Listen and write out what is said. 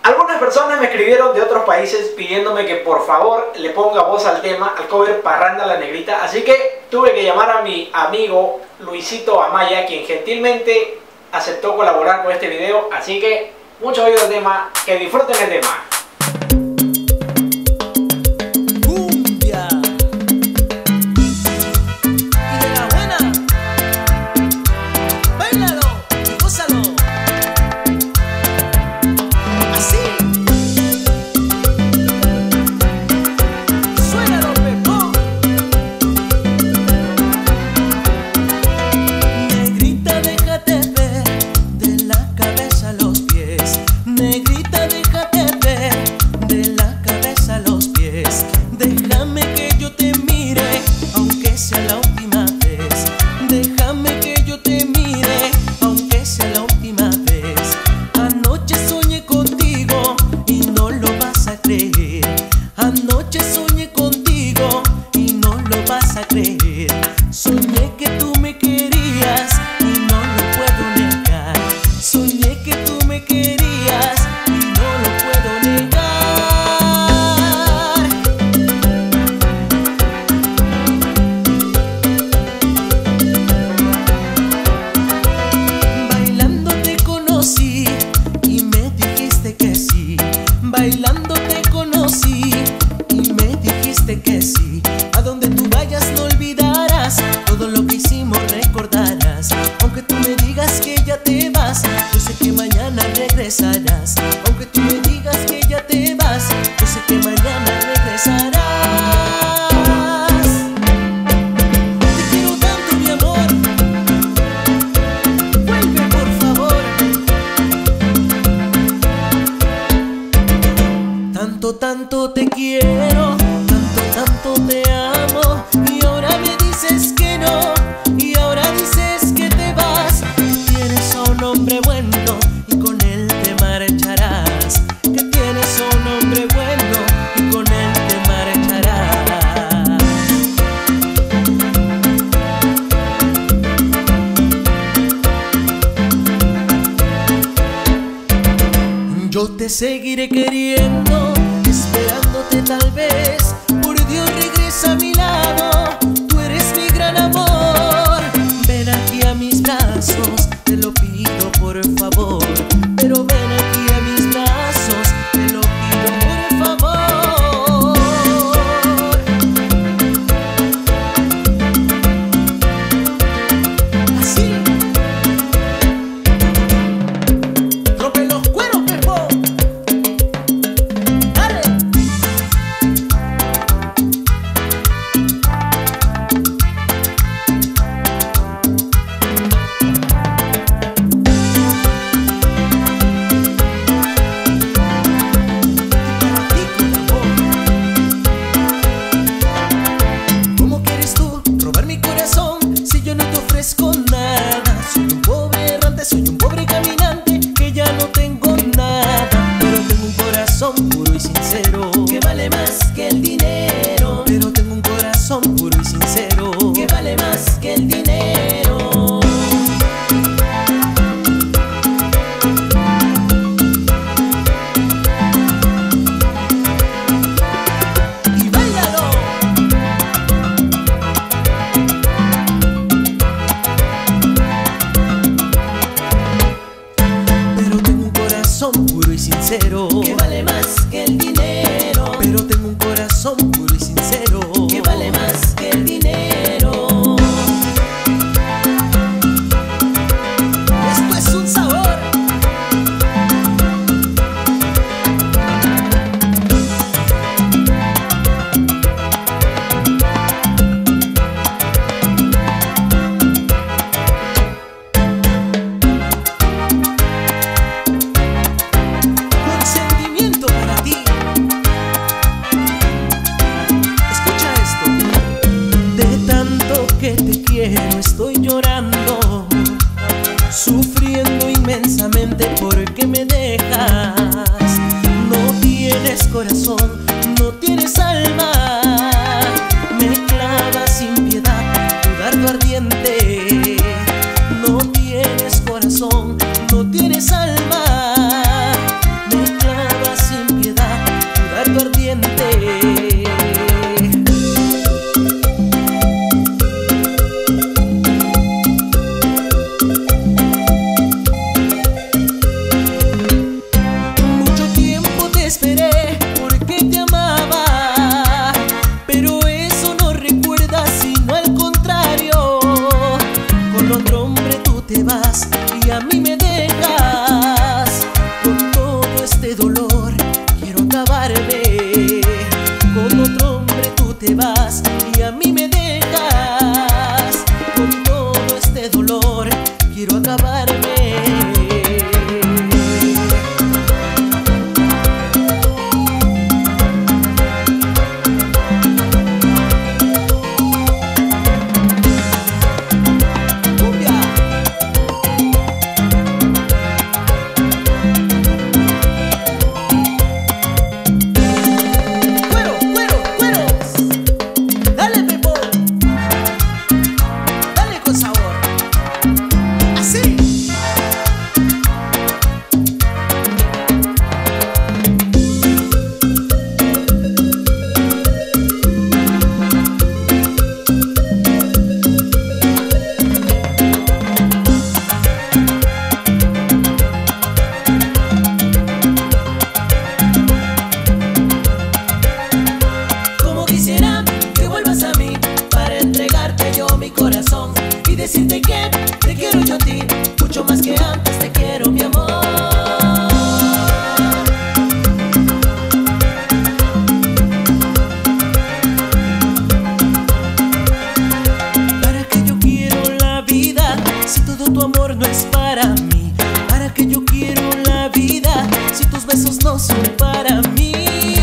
Algunas personas me escribieron de otros países pidiéndome que por favor le ponga voz al tema, al cover Parranda La Negrita, así que tuve que llamar a mi amigo Luisito Amaya, quien gentilmente aceptó colaborar con este video, así que mucho oído al tema, que disfruten el tema. Soñé que tú me querías y no lo puedo negar. Soñé que tú me querías y no lo puedo negar. Bailando te conocí y me dijiste que sí. Bailando te conocí y me dijiste que sí. A donde tú vayas no olvidarás, todo lo que hicimos recordarás. Aunque tú me digas que ya te vas, yo sé que mañana regresarás. Aunque tú me digas que ya te vas, yo sé que mañana regresarás. Te quiero tanto, mi amor, vuelve por favor. Tanto, tanto te quiero, tanto, tanto te amo. Y ahora me dices que no, y ahora dices que te vas. Que tienes a un hombre bueno y con él te marcharás. Que tienes a un hombre bueno y con él te marcharás. Yo te seguiré queriendo, esperándote tal vez. Por Dios regresa a mi lado, tú eres mi gran amor. Ven aquí a mis brazos, te lo pido por favor. Pero ven aquí a mis brazos, te lo pido por favor. Así. Rompe los cueros, Pepo. Dale. ¿Cómo quieres tú robar mi corazón si yo no te ofrezco nada? Soy un pobre errante, soy un pobre caminante que ya no tengo nada. Pero tengo un corazón puro y sincero que vale más que el dinero. Pero tengo un corazón puro y sincero que vale más que el dinero. Y báilalo. Pero tengo un corazón puro y sincero que vale más que el dinero. Pero tengo un corazón puro y sincero que vale más que el dinero. Esto es un sabor. Con sentimiento para ti. son para mí.